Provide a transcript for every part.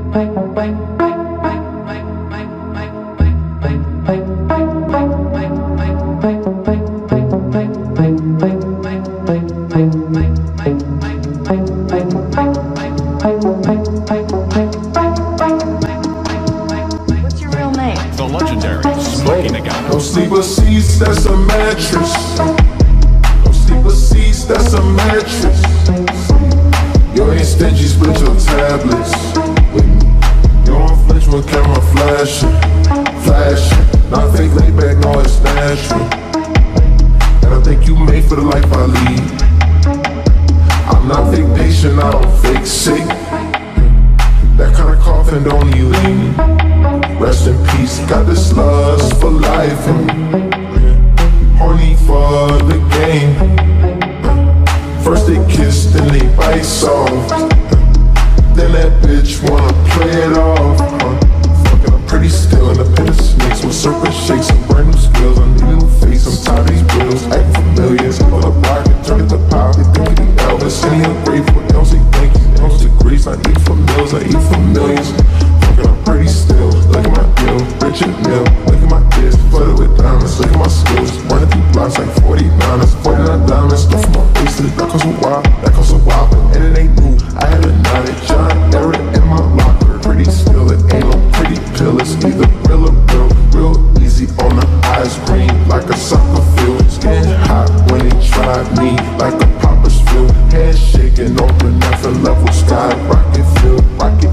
What's your real name? The legendary Smoking a Gun. No sleeper seats, that's a mattress. No sleeper seats, that's a mattress. You ain't stingy, split your tablets with me. You don't flinch when camera flashing, flashing. Not fake laid back, no, it's natural. And I think you made for the life I lead. I'm not fake patient, I don't fake sick. That kind of coffin don't need lean. Rest in peace, got this lust for life in me. Horny for the game. First they kiss, then they bite soft. Then that bitch wanna play it off. Fucking I'm pretty still in the pit of snakes with serpent shakes and brand new skills. I need a new face, I'm tired of these bills. Acting familiar, pull up rocket, turn it to power. They think we Elvis, and he ungrateful. They don't say thank you, they don't say grace. I eat for meals, I eat for millions. Fucking I'm pretty still. Look at my deal, Richard Mill. Look at my disc, flooded with diamonds. Look at my skills, running through blocks like 49ers, 49 diamonds. Stuff from my bracelet, that costs a while, that costs a while. And it ain't new, I had a knotted John Eric in my locker. Pretty still, it ain't no pretty pill. It's either real or real easy on the eyes, green like a soccer field. Skin hot when they try me like a popper's field. Head shaking on the never level, sky rocket field, rocket.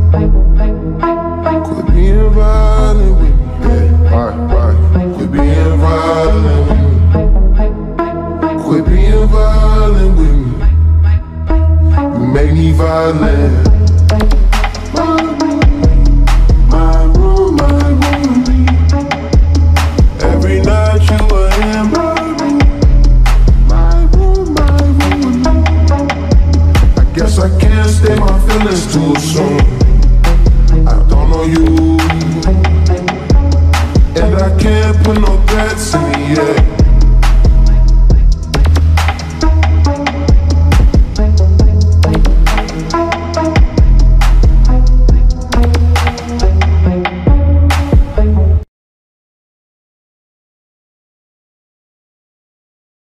Quit being violent with me, yeah, right. Quit being violent with me. Quit being violent with me. You make me violent. My room, every night you were in my room. My room, I guess I can't stay my feelings too soon. I don't know you, and I can't put no threats in me yet.